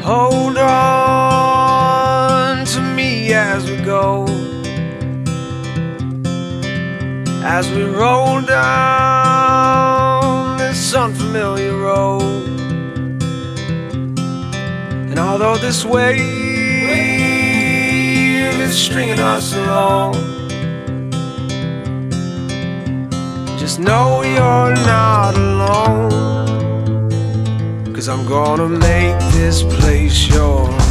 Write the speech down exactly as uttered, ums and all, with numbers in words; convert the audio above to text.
hold on to me as we go, as we roll down this unfamiliar road. And although this wave is stringing us along, just know you're not alone, 'cause I'm gonna make this place yours.